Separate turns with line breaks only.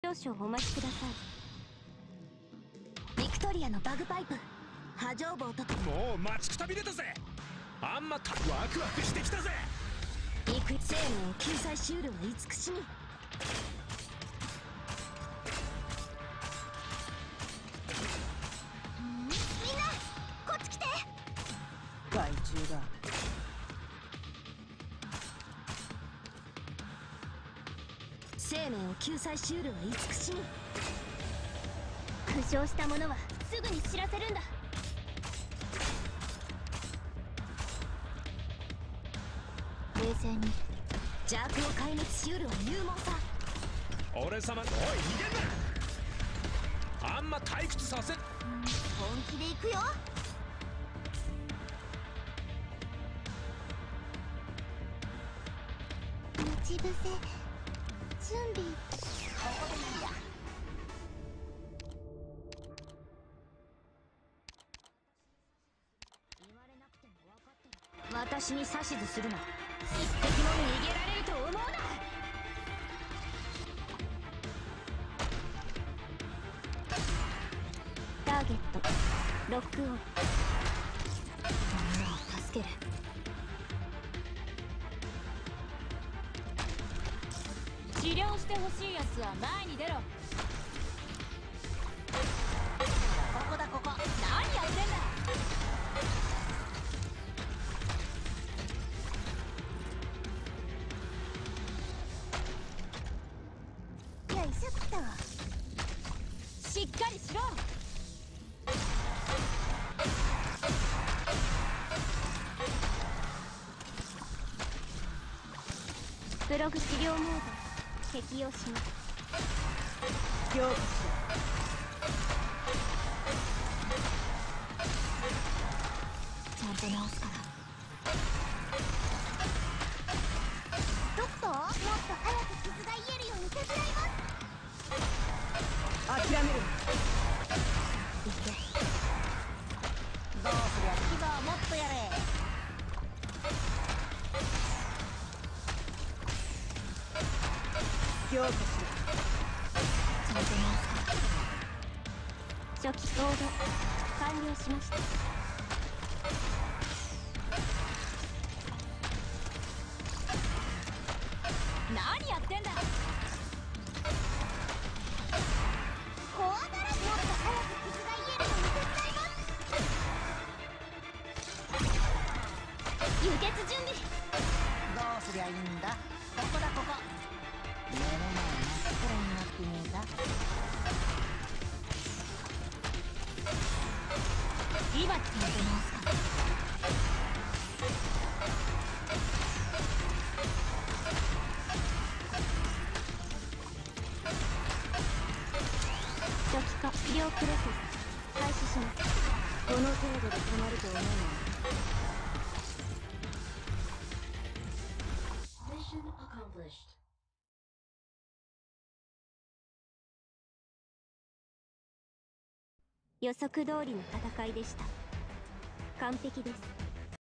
々お待ちください。
ビクトリアのバグパイプ波状棒と
もう待ちくたびれたぜ。ワクワクしてきたぜ。
生命を救済しうるは慈しみ。みんなこっち来て。
害虫だ。
生命を救済しうるは慈しみ。
負傷した者はすぐに知らせるんだ。冷静に。
邪悪を壊滅しうるは勇猛さ。
俺様、おい逃げんな。あんま退屈させ。
本気で行くよ。
待ち伏せ準備。
ここでいいや。私に指図するな。一滴も逃げられると思うな。
ターゲットロックオン。
みんなを助ける。
治療してほしいやつは前に出ろ。ここだここ。何やってんだ。
よいしょっと。
しっかりしろ。
プログ治療モード適用します。
強化しろ。
ちゃんと直すから。
ドクター、もっと早く傷が癒えるように手伝います。
諦める。
行って。
どうすりゃ牙はもっとやれ。
強化しろ。
ちゃんと直すから。
初期コード完了しました。
何やってんだ。
怖がらずもっと早く傷が癒えるように手伝います。輸血準備。
どうすりゃいいんだ。ここだここ。目の前真っ暗になってねえか。
今ちゃんと直すから。
初期化医療プロセス開始します。
この程度で止まると思うな。
Mission accomplished.
予測通りの戦いでした。完璧です。